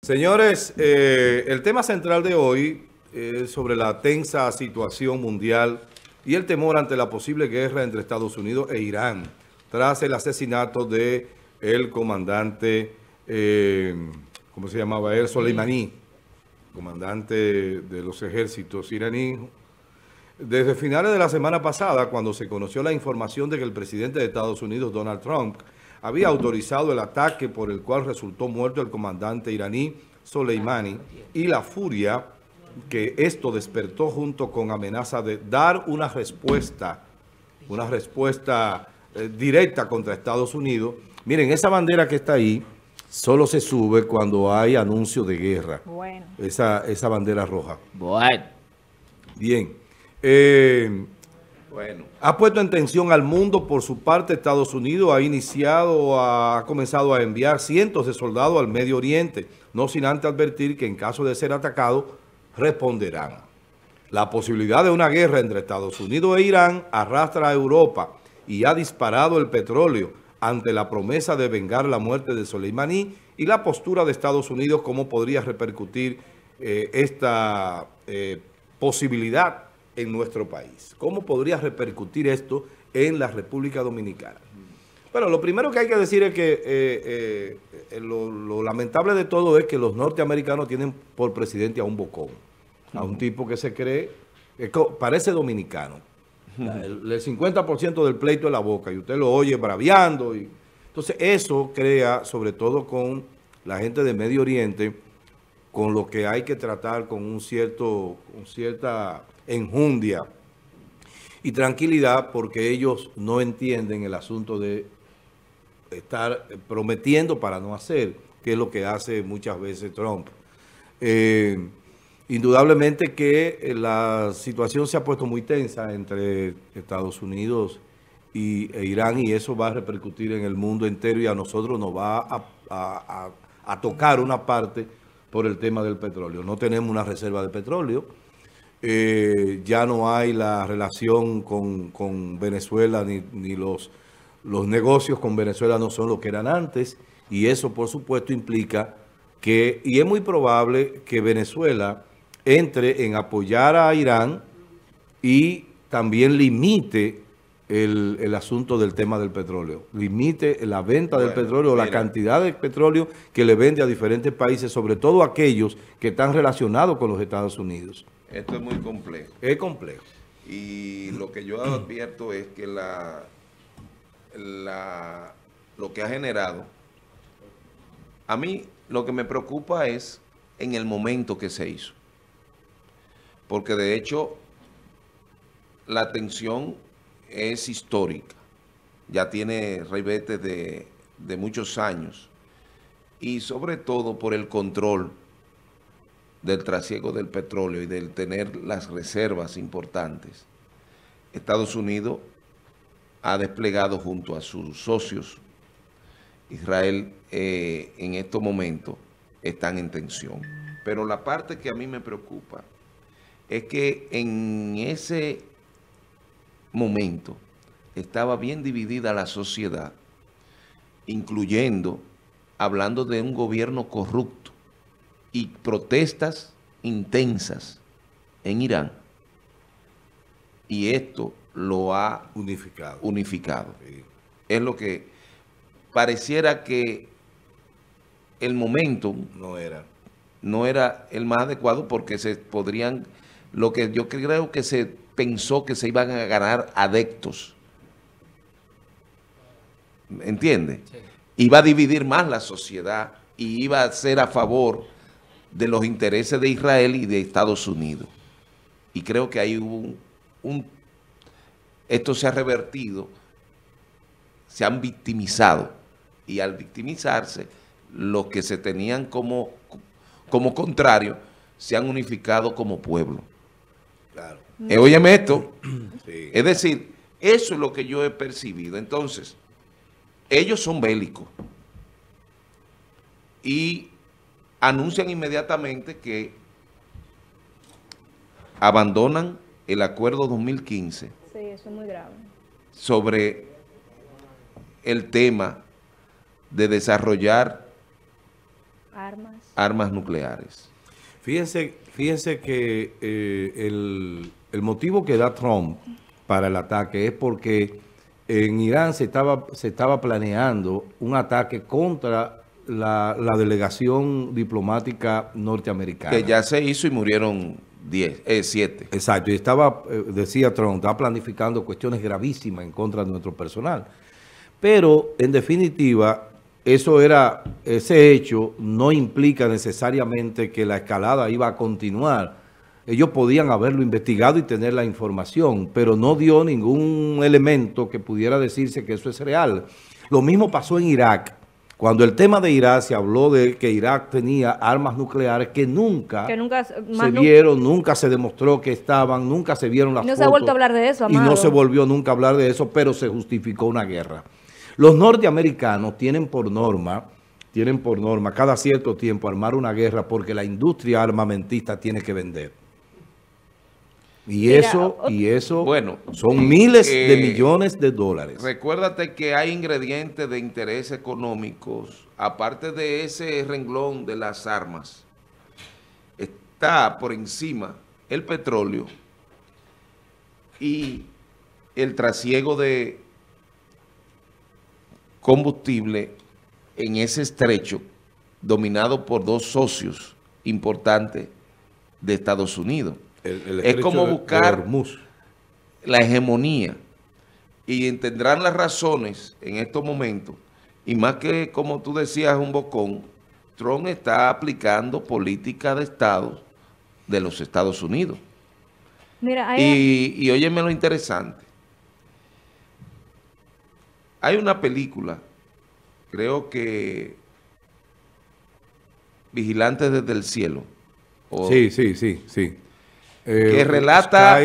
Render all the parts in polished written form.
Señores, el tema central de hoy es sobre la tensa situación mundial y el temor ante la posible guerra entre Estados Unidos e Irán tras el asesinato de el comandante, ¿cómo se llamaba él? Soleimani, comandante de los ejércitos iraníes. Desde finales de la semana pasada, cuando se conoció la información de que el presidente de Estados Unidos, Donald Trump, había autorizado el ataque por el cual resultó muerto el comandante iraní Soleimani, y la furia que esto despertó junto con amenaza de dar una respuesta directa contra Estados Unidos. Miren, esa bandera que está ahí solo se sube cuando hay anuncio de guerra. Bueno. Esa bandera roja. Bueno. Bien. Ha puesto en tensión al mundo. Por su parte, Estados Unidos ha comenzado a enviar cientos de soldados al Medio Oriente, no sin antes advertir que en caso de ser atacado, responderán. La posibilidad de una guerra entre Estados Unidos e Irán arrastra a Europa y ha disparado el petróleo ante la promesa de vengar la muerte de Soleimani y la postura de Estados Unidos, cómo podría repercutir esta posibilidad en nuestro país. ¿Cómo podría repercutir esto en la República Dominicana? Bueno, lo primero que hay que decir es que lo lamentable de todo es que los norteamericanos tienen por presidente a un bocón, a un tipo que se cree, parece dominicano. El 50% del pleito es la boca y usted lo oye braviando. Entonces eso crea, sobre todo con la gente de Medio Oriente, con lo que hay que tratar con cierta enjundia y tranquilidad, porque ellos no entienden el asunto de estar prometiendo para no hacer, que es lo que hace muchas veces Trump. Indudablemente que la situación se ha puesto muy tensa entre Estados Unidos e Irán, y eso va a repercutir en el mundo entero, y a nosotros nos va a tocar una parte por el tema del petróleo. No tenemos una reserva de petróleo. Ya no hay la relación con Venezuela, ni los negocios con Venezuela no son lo que eran antes, y eso por supuesto implica que, y es muy probable que Venezuela entre en apoyar a Irán y también limite el asunto del tema del petróleo, limite la venta del petróleo, la cantidad de petróleo que le vende a diferentes países, sobre todo aquellos que están relacionados con los Estados Unidos. Esto es muy complejo. Es complejo. Y lo que yo advierto es que lo que ha generado, a mí lo que me preocupa es en el momento que se hizo. Porque de hecho la tensión es histórica, ya tiene ribetes de muchos años, y sobre todo por el control del trasiego del petróleo y del tener las reservas importantes. Estados Unidos ha desplegado junto a sus socios, Israel en estos momentos están en tensión. Pero la parte que a mí me preocupa es que en ese momento estaba bien dividida la sociedad, incluyendo, hablando de un gobierno corrupto y protestas intensas en Irán, y esto lo ha unificado. Sí. Es lo que pareciera que el momento no era el más adecuado, porque se podrían, lo que yo creo que se pensó que se iban a ganar adeptos, ¿entiende? Sí. Iba a dividir más la sociedad y iba a ser a favor de los intereses de Israel y de Estados Unidos. Y creo que ahí hubo esto se ha revertido, se han victimizado, y al victimizarse, los que se tenían como contrario, se han unificado como pueblo. Claro. Óyeme esto. Sí. Es decir, eso es lo que yo he percibido. Entonces, ellos son bélicos y anuncian inmediatamente que abandonan el acuerdo 2015. Sí, eso es muy grave. Sobre el tema de desarrollar armas nucleares. Fíjense que el motivo que da Trump para el ataque es porque en Irán se estaba planeando un ataque contra la delegación diplomática norteamericana. Que ya se hizo y murieron 7. Exacto, y decía Trump, estaba planificando cuestiones gravísimas en contra de nuestro personal. Pero, en definitiva, ese hecho no implica necesariamente que la escalada iba a continuar. Ellos podían haberlo investigado y tener la información, pero no dio ningún elemento que pudiera decirse que eso es real. Lo mismo pasó en Irak. Cuando el tema de Irak se habló de que Irak tenía armas nucleares que nunca se vieron, nunca se demostró que estaban, nunca se vieron las fotos. No se ha vuelto a hablar de eso, Amado. Y no se volvió nunca a hablar de eso, pero se justificó una guerra. Los norteamericanos tienen por norma cada cierto tiempo armar una guerra porque la industria armamentista tiene que vender. Y eso bueno, son miles de millones de dólares. Recuérdate que hay ingredientes de interés económicos, aparte de ese renglón de las armas, está por encima el petróleo y el trasiego de combustible en ese estrecho dominado por dos socios importantes de Estados Unidos. Es como buscar la hegemonía y tendrán las razones en estos momentos. Y más que, como tú decías, un bocón, Trump está aplicando política de Estado de los Estados Unidos. Mira, y óyeme lo interesante. Hay una película, creo que Vigilantes desde el cielo. Sí. Que relata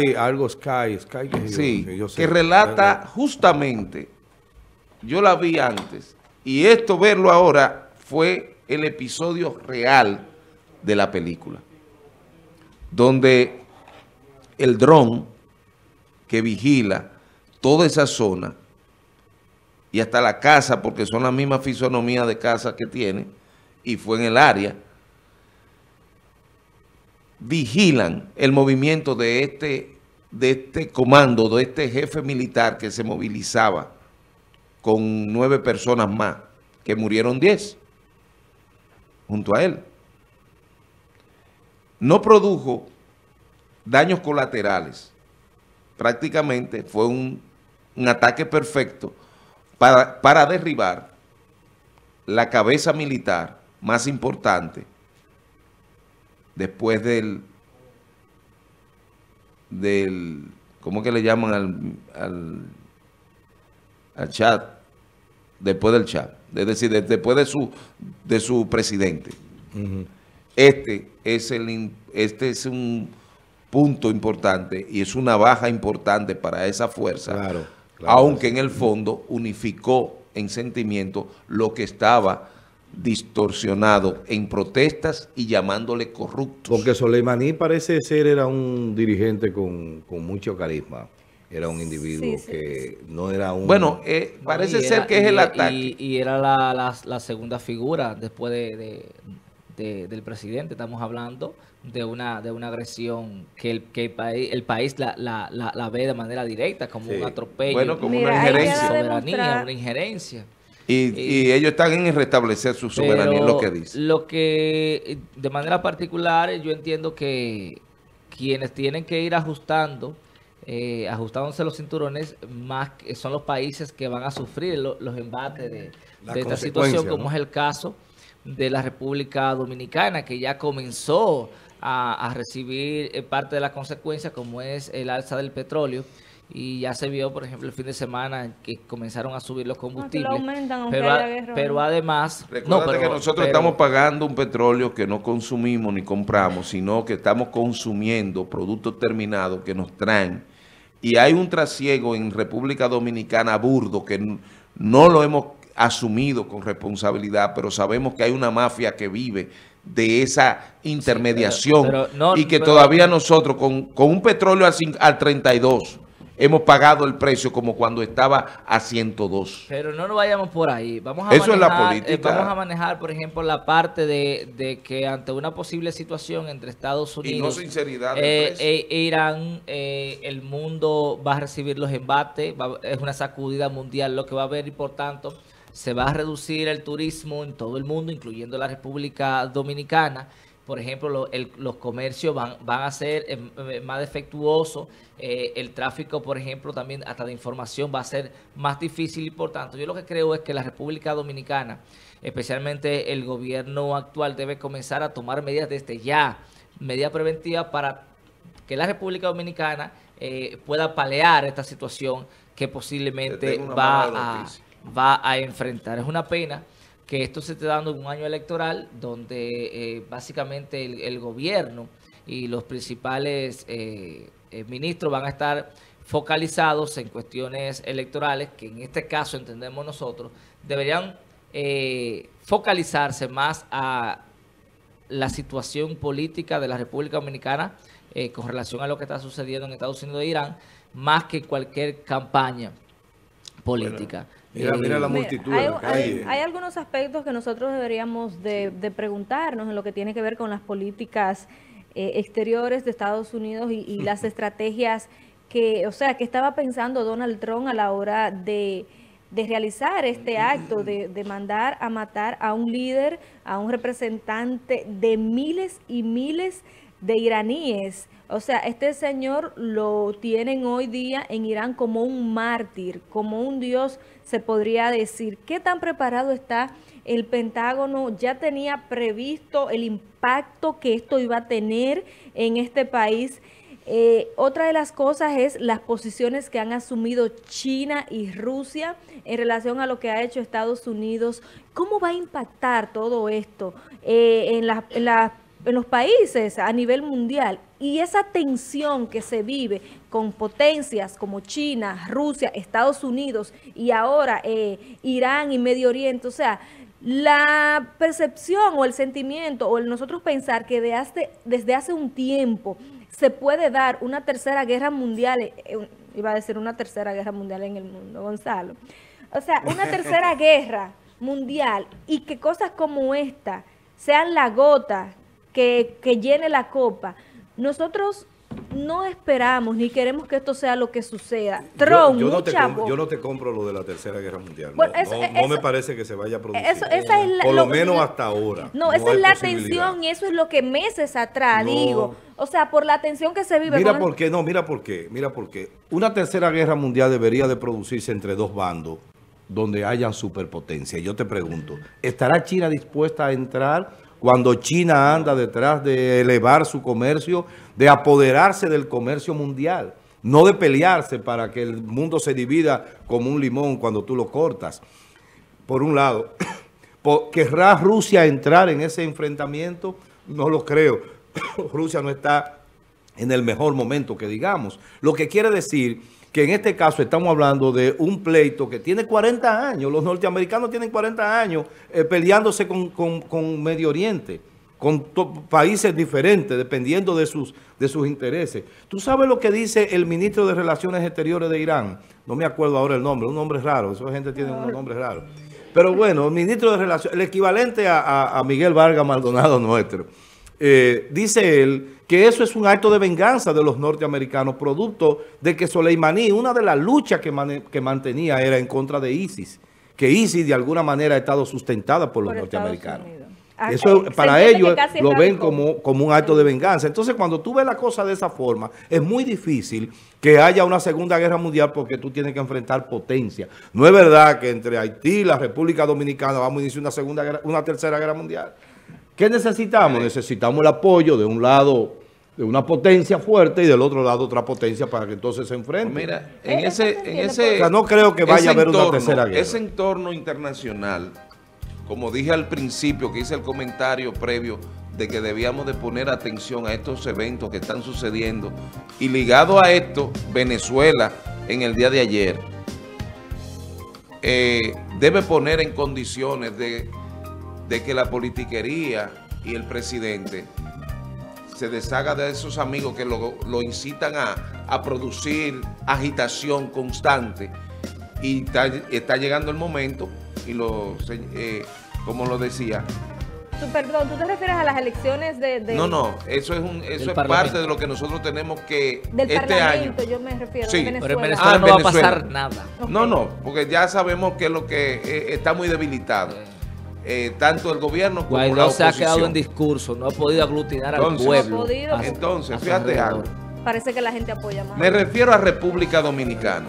que relata justamente, yo la vi antes y esto verlo ahora fue el episodio real de la película, donde el dron que vigila toda esa zona y hasta la casa, porque son la misma fisonomía de casa que tiene, y fue en el área, vigilan el movimiento de este comando, de este jefe militar que se movilizaba con 9 personas más, que murieron 10 junto a él. No produjo daños colaterales. Prácticamente fue un ataque perfecto para derribar la cabeza militar más importante después del ¿cómo que le llaman al Chad? Después del Chad, es decir, después de su presidente. Uh-huh. Este es un punto importante y es una baja importante para esa fuerza, claro, aunque en el fondo unificó en sentimiento lo que estaba distorsionado en protestas y llamándole corruptos. Porque Soleimani parece ser era un dirigente con mucho carisma. Era un individuo que no era un... Bueno, parece ser que es el ataque. Y era la segunda figura después del presidente. Estamos hablando de una agresión que el país la ve de manera directa, como un atropello. Bueno, como una injerencia. Soberanía, una injerencia. Y ellos están en restablecer su soberanía, es lo que dice. Lo que, de manera particular, yo entiendo que quienes tienen que ir ajustándose los cinturones, más son los países que van a sufrir los embates de esta situación, como es el caso de la República Dominicana, que ya comenzó a recibir parte de las consecuencias, como es el alza del petróleo. Y ya se vio, por ejemplo, el fin de semana que comenzaron a subir los combustibles. Pero además... Recuerda que nosotros estamos pagando un petróleo que no consumimos ni compramos, sino que estamos consumiendo productos terminados que nos traen. Y hay un trasiego en República Dominicana burdo que no lo hemos asumido con responsabilidad, pero sabemos que hay una mafia que vive de esa intermediación y que todavía nosotros con un petróleo al 32... hemos pagado el precio como cuando estaba a 102. Pero no nos vayamos por ahí. Vamos a Eso manejar, es la política. vamos a manejar, por ejemplo, la parte de que ante una posible situación entre Estados Unidos y no sinceridad del precio. e Irán, el mundo va a recibir los embates, es una sacudida mundial lo que va a haber y por tanto se va a reducir el turismo en todo el mundo, incluyendo la República Dominicana. Por ejemplo, los comercios van a ser más defectuosos, el tráfico, por ejemplo, también hasta de información va a ser más difícil y por tanto yo lo que creo es que la República Dominicana, especialmente el gobierno actual, debe comenzar a tomar medidas desde ya, medidas preventivas para que la República Dominicana pueda paliar esta situación que posiblemente va a enfrentar. Es una pena que esto se esté dando en un año electoral donde básicamente el gobierno y los principales ministros van a estar focalizados en cuestiones electorales que en este caso entendemos nosotros deberían focalizarse más a la situación política de la República Dominicana con relación a lo que está sucediendo en Estados Unidos e Irán, más que cualquier campaña política. Mira la multitud en la calle. Hay algunos aspectos que nosotros deberíamos de preguntarnos en lo que tiene que ver con las políticas exteriores de Estados Unidos y las estrategias que estaba pensando Donald Trump a la hora de realizar este acto, de mandar a matar a un líder, a un representante de miles y miles de iraníes. O sea, este señor lo tienen hoy día en Irán como un mártir, como un dios, se podría decir. ¿Qué tan preparado está el Pentágono? Ya tenía previsto el impacto que esto iba a tener en este país. Otra de las cosas es las posiciones que han asumido China y Rusia en relación a lo que ha hecho Estados Unidos. ¿Cómo va a impactar todo esto en los países a nivel mundial? Y esa tensión que se vive con potencias como China, Rusia, Estados Unidos y ahora Irán y Medio Oriente, o sea, la percepción o el sentimiento o el nosotros pensar que desde hace un tiempo se puede dar una tercera guerra mundial, iba a decir una tercera guerra mundial en el mundo, Gonzalo, o sea, una tercera guerra mundial y que cosas como esta sean la gota que llene la copa. Nosotros no esperamos ni queremos que esto sea lo que suceda. Trump, yo no te compro lo de la tercera guerra mundial. Bueno, no me parece que se vaya a producir. Por lo menos hasta ahora. No, esa es la tensión y eso es lo que meses atrás digo. O sea, por la tensión que se vive. Mira por qué. Una tercera guerra mundial debería de producirse entre dos bandos donde hayan superpotencia. Yo te pregunto, ¿estará China dispuesta a entrar cuando China anda detrás de elevar su comercio, de apoderarse del comercio mundial, no de pelearse para que el mundo se divida como un limón cuando tú lo cortas? Por un lado, ¿querrá Rusia entrar en ese enfrentamiento? No lo creo. Rusia no está en el mejor momento que digamos. Lo que quiere decir que en este caso estamos hablando de un pleito que tiene 40 años. Los norteamericanos tienen 40 años peleándose con Medio Oriente, con países diferentes, dependiendo de sus intereses. ¿Tú sabes lo que dice el ministro de Relaciones Exteriores de Irán? No me acuerdo ahora el nombre, un nombre raro, esa gente tiene unos nombres raros. Pero bueno, el ministro de Relaciones, el equivalente a Miguel Vargas Maldonado nuestro, dice él que eso es un acto de venganza de los norteamericanos, producto de que Soleimani, una de las luchas que mantenía era en contra de ISIS, que ISIS de alguna manera ha estado sustentada por los norteamericanos. Eso para ellos lo ven como un acto de venganza. Entonces, cuando tú ves la cosa de esa forma, es muy difícil que haya una segunda guerra mundial porque tú tienes que enfrentar potencia. No es verdad que entre Haití y la República Dominicana vamos a iniciar una tercera guerra mundial. ¿Qué necesitamos? Necesitamos el apoyo de un lado de una potencia fuerte y del otro lado otra potencia para que entonces se enfrenten. Mira, en ese o sea, no creo que vaya a haber una tercera guerra. Ese entorno internacional, como dije al principio, que hice el comentario previo de que debíamos de poner atención a estos eventos que están sucediendo, y ligado a esto, Venezuela en el día de ayer debe poner en condiciones de que la politiquería y el presidente se deshaga de esos amigos que lo incitan a producir agitación constante. Y está llegando el momento, y como lo decía. Perdón, ¿tú te refieres a las elecciones de No, eso es parte de lo que nosotros tenemos que del este Parlamento, año. yo me refiero, Sí, de Venezuela. Pero en Venezuela no va a pasar nada. Okay. No, porque ya sabemos que lo que está muy debilitado. Tanto el gobierno como Guaidó la se ha oposición. quedado en discurso, no ha podido aglutinar al Entonces, pueblo. No ha podido. Entonces, a su fíjate alrededor. algo. Parece que la gente apoya más. Me refiero a República Dominicana.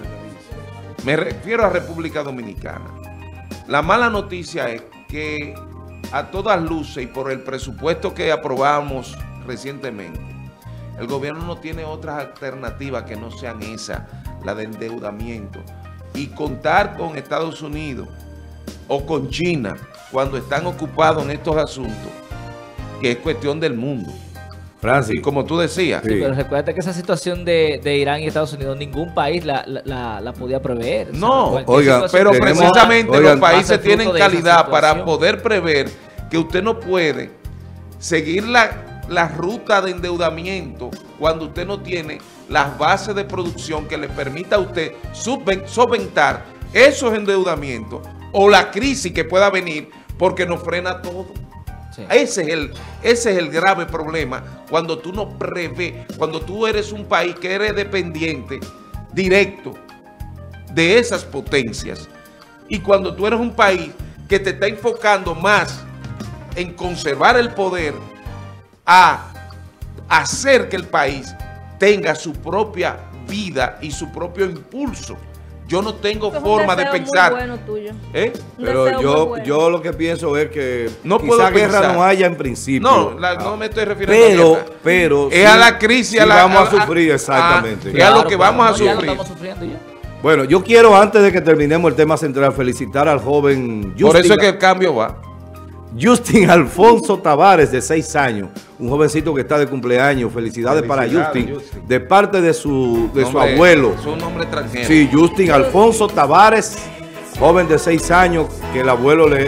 La mala noticia es que a todas luces y por el presupuesto que aprobamos recientemente, el gobierno no tiene otras alternativas que no sean esa, la de endeudamiento. Y contar con Estados Unidos o con China cuando están ocupados en estos asuntos, que es cuestión del mundo. Francis, Como tú decías. Sí, pero recuerda que esa situación de Irán y Estados Unidos, ningún país la podía prever. No, oiga, pero precisamente los países tienen calidad para situación. poder prever que usted no puede seguir la ruta de endeudamiento cuando usted no tiene las bases de producción que le permita a usted solventar esos endeudamientos o la crisis que pueda venir, porque nos frena todo. Sí. Ese es el grave problema cuando tú no prevés, cuando tú eres un país que eres dependiente directo de esas potencias, y cuando tú eres un país que te está enfocando más en conservar el poder a hacer que el país tenga su propia vida y su propio impulso. Yo no tengo forma de pensar. Muy bueno tuyo. Pero yo lo que pienso es que no puedo guerra pensar. No haya en principio. No me estoy refiriendo a guerra. Pero es a la crisis. Sí vamos a sufrir, exactamente. Es a lo que vamos a sufrir. Ya lo estamos sufriendo ya. Bueno, yo quiero, antes de que terminemos el tema central, felicitar al joven Justin. Por eso es que el cambio va. Justin Alfonso Tavares, de 6 años, un jovencito que está de cumpleaños. Felicidades para Justin, de parte de su abuelo. Es un nombre extranjero. Sí, Justin Alfonso Tavares, joven de 6 años, que el abuelo le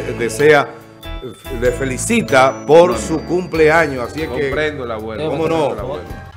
felicita por su cumpleaños. Así es que... Comprendo el abuelo. ¿Cómo no?